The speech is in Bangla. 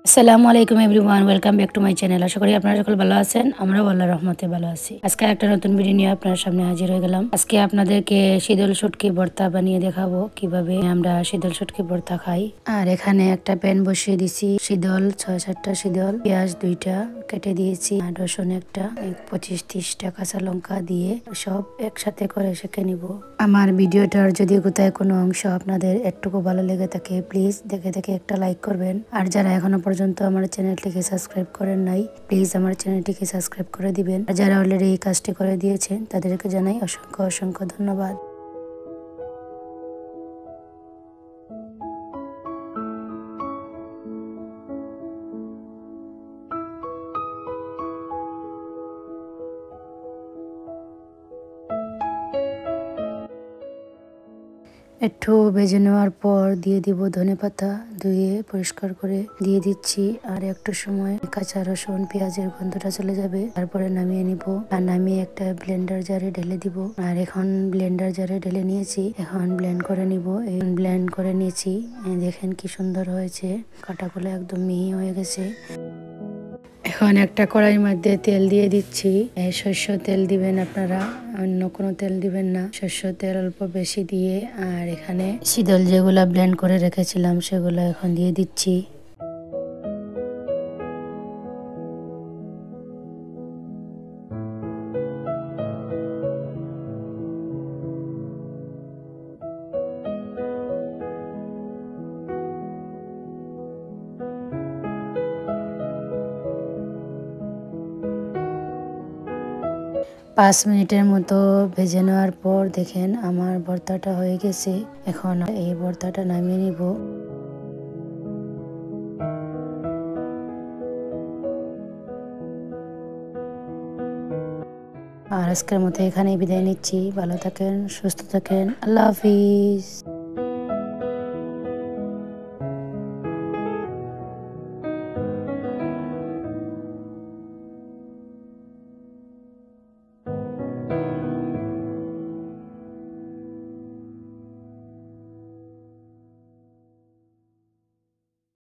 আসসালামু আলাইকুম everyone, welcome back to my channel. আশা করি আপনারা সকল ভালো আছেন। আমরাও আল্লাহর রহমতে ভালো আছি। আজকে একটা নতুন ভিডিও নিয়ে আপনার সামনে হাজির হয়ে গেলাম। আজকে আপনাদেরকে শীতল শুটকি ভর্তা বানিয়ে দেখাবো কিভাবে আমরা শীতল শুটকি ভর্তা খাই। আর এখানে একটা প্যান বসিয়ে দিছি, শীতল 6-7টা শীতল, পেঁয়াজ 2টা কেটে দিয়েছি, আর রসুন একটা, 25-30টা কাঁচা লঙ্কা দিয়ে সব একসাথে করে সেঁকে নিব। আমার ভিডিওটার যদি কোথায় কোনো অংশ আপনাদের একটুকু ভালো লেগে থাকে, প্লিজ দেখে দেখে একটা লাইক করবেন। আর যারা এখনো পর্যন্ত আমার চ্যানেলটিকে সাবস্ক্রাইব করেন নাই, প্লিজ আমার চ্যানেলটিকে সাবস্ক্রাইব করে দিবেন। আর যারা অলরেডি এই কাজটি করে দিয়েছেন তাদেরকে জানাই অসংখ্য অসংখ্য ধন্যবাদ। একটু ভেজে নেওয়ার পর দিয়ে দিব ধনেপাতা, ধুয়ে পরিষ্কার করে দিয়ে দিচ্ছি। আর একটু সময় কাঁচা রসুন পেঁয়াজের গন্ধটা চলে যাবে, তারপরে নামিয়ে নিব। আর নামিয়ে একটা ব্লেন্ডার জারে ঢেলে দিব। আর এখন ব্লেন্ডার জারে ঢেলে নিয়েছি, এখন ব্লেন্ড করে নিব। এই ব্লেন্ড করে নিয়েছি, দেখেন কি সুন্দর হয়েছে, কাটাগুলো একদম মিহি হয়ে গেছে। এখন একটা কড়াইয়ের মধ্যে তেল দিয়ে দিচ্ছি। সর্ষ তেল দিবেন আপনারা, অন্য কোনো তেল দিবেন না। সর্ষ তেল অল্প বেশি দিয়ে, আর এখানে শীতল যেগুলা ব্লেন্ড করে রেখেছিলাম সেগুলো এখন দিয়ে দিচ্ছি। পাঁচ মিনিটের মতো ভেজে নেওয়ার পর দেখেন আমার ভর্তাটা হয়ে গেছে। এখন এই ভর্তাটা নামিয়ে নিব। আর আজকের মতো এখানেই বিদায় নিচ্ছি। ভালো থাকেন, সুস্থ থাকেন, আল্লাহ হাফিজ।